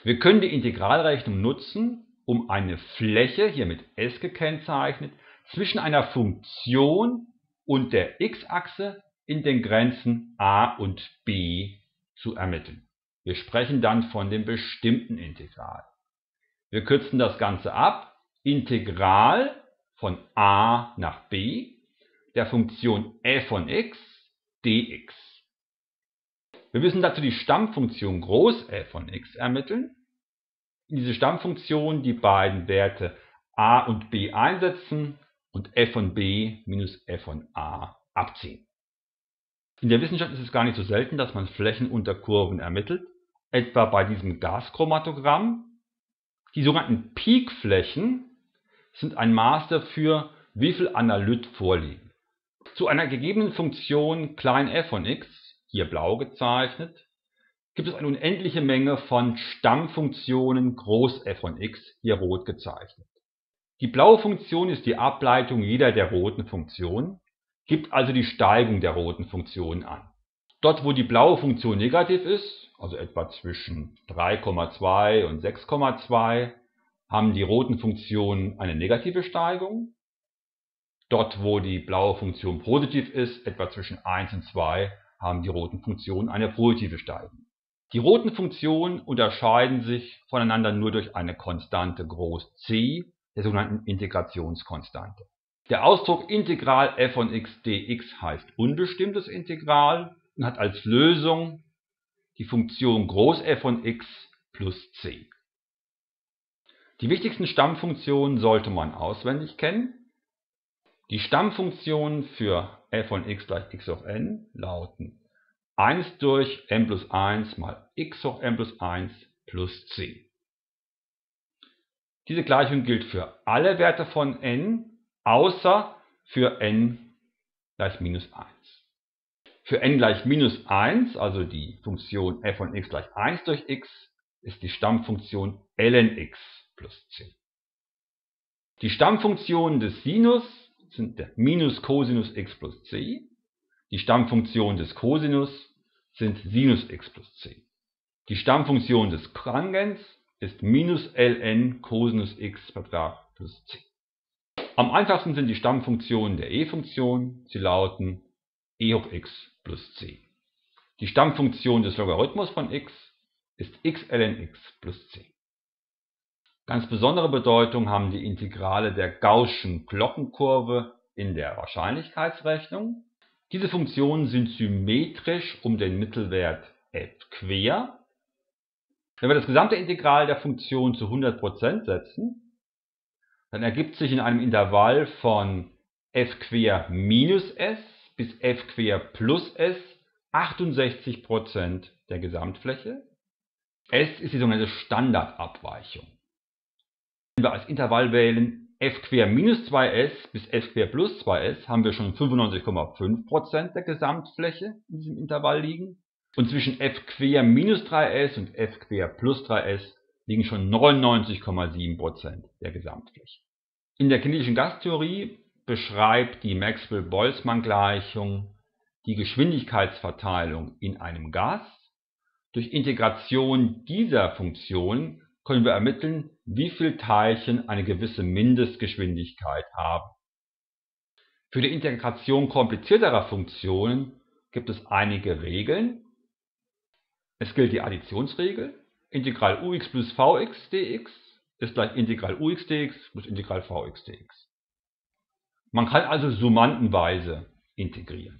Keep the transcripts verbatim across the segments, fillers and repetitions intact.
Wir können die Integralrechnung nutzen, um eine Fläche, hier mit S gekennzeichnet, zwischen einer Funktion und der x-Achse in den Grenzen a und b zu ermitteln. Wir sprechen dann von dem bestimmten Integral. Wir kürzen das Ganze ab. Integral von a nach b der Funktion f von x dx. Wir müssen dazu die Stammfunktion groß f von x ermitteln. In diese Stammfunktion die beiden Werte a und b einsetzen und f von b minus f von a abziehen. In der Wissenschaft ist es gar nicht so selten, dass man Flächen unter Kurven ermittelt, etwa bei diesem Gaschromatogramm. Die sogenannten Peak-Flächen sind ein Maß dafür, wie viel Analyt vorliegen. Zu einer gegebenen Funktion klein f von x, hier blau gezeichnet, gibt es eine unendliche Menge von Stammfunktionen groß f von x, hier rot gezeichnet. Die blaue Funktion ist die Ableitung jeder der roten Funktionen, gibt also die Steigung der roten Funktionen an. Dort, wo die blaue Funktion negativ ist, also etwa zwischen drei Komma zwei und sechs Komma zwei, haben die roten Funktionen eine negative Steigung. Dort, wo die blaue Funktion positiv ist, etwa zwischen eins und zwei, haben die roten Funktionen eine positive Steigung. Die roten Funktionen unterscheiden sich voneinander nur durch eine Konstante groß C, der sogenannten Integrationskonstante. Der Ausdruck Integral f von x dx heißt unbestimmtes Integral und hat als Lösung die Funktion groß f von x plus c. Die wichtigsten Stammfunktionen sollte man auswendig kennen. Die Stammfunktionen für f von x gleich x hoch n lauten eins durch n plus eins mal x hoch n plus eins plus c. Diese Gleichung gilt für alle Werte von n, außer für n gleich minus eins. Für n gleich minus eins, also die Funktion f von x gleich eins durch x, ist die Stammfunktion ln x plus c. Die Stammfunktionen des Sinus sind der Minus Cosinus x plus c. Die Stammfunktionen des Cosinus sind Sinus x plus c. Die Stammfunktion des Tangens ist minus ln Cosinus x plus c. Am einfachsten sind die Stammfunktionen der e-Funktion. Sie lauten e hoch x plus c. Die Stammfunktion des Logarithmus von x ist x ln x plus c. Ganz besondere Bedeutung haben die Integrale der Gaußschen Glockenkurve in der Wahrscheinlichkeitsrechnung. Diese Funktionen sind symmetrisch um den Mittelwert f quer. Wenn wir das gesamte Integral der Funktion zu hundert Prozent setzen, dann ergibt sich in einem Intervall von f quer minus s bis f quer plus s achtundsechzig Prozent der Gesamtfläche. S ist die sogenannte Standardabweichung. Wenn wir als Intervall wählen f quer minus zwei s bis f quer plus zwei s, haben wir schon fünfundneunzig Komma fünf Prozent der Gesamtfläche in diesem Intervall liegen. Und zwischen f quer minus drei s und f quer plus drei s liegen schon neunundneunzig Komma sieben Prozent der Gesamtfläche. In der kinetischen Gastheorie beschreibt die Maxwell-Boltzmann-Gleichung die Geschwindigkeitsverteilung in einem Gas. Durch Integration dieser Funktion können wir ermitteln, wie viele Teilchen eine gewisse Mindestgeschwindigkeit haben. Für die Integration komplizierterer Funktionen gibt es einige Regeln. Es gilt die Additionsregel. Integral ux plus vx dx ist gleich Integral ux dx plus Integral vx dx. Man kann also summantenweise integrieren.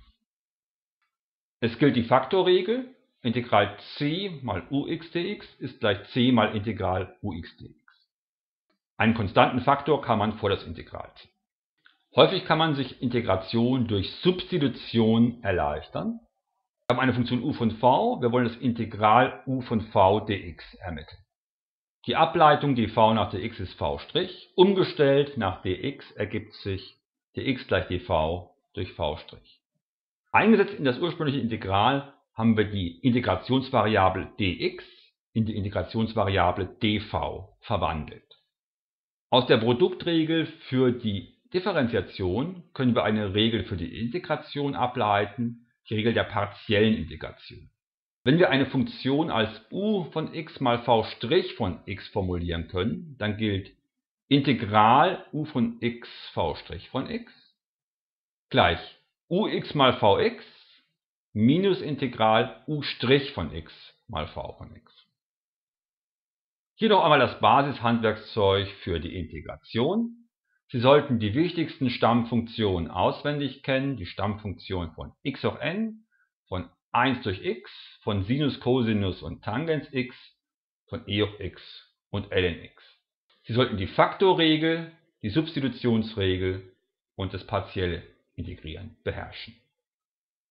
Es gilt die Faktorregel. Integral c mal ux dx ist gleich c mal Integral ux dx. Einen konstanten Faktor kann man vor das Integral ziehen. Häufig kann man sich Integration durch Substitution erleichtern. Wir haben eine Funktion u von v, wir wollen das Integral u von v dx ermitteln. Die Ableitung dv nach dx ist v', umgestellt nach dx ergibt sich dx gleich dv durch v'. Eingesetzt in das ursprüngliche Integral haben wir die Integrationsvariable dx in die Integrationsvariable dv verwandelt. Aus der Produktregel für die Differentiation können wir eine Regel für die Integration ableiten, die Regel der partiellen Integration. Wenn wir eine Funktion als u von x mal v' von x formulieren können, dann gilt Integral u von x v' von x gleich ux mal vx minus Integral u' von x mal v von x. Hier noch einmal das Basishandwerkszeug für die Integration. Sie sollten die wichtigsten Stammfunktionen auswendig kennen, die Stammfunktion von x hoch n, von eins durch x, von Sinus, Cosinus und Tangens x, von e hoch x und ln x. Sie sollten die Faktorregel, die Substitutionsregel und das partielle Integrieren beherrschen.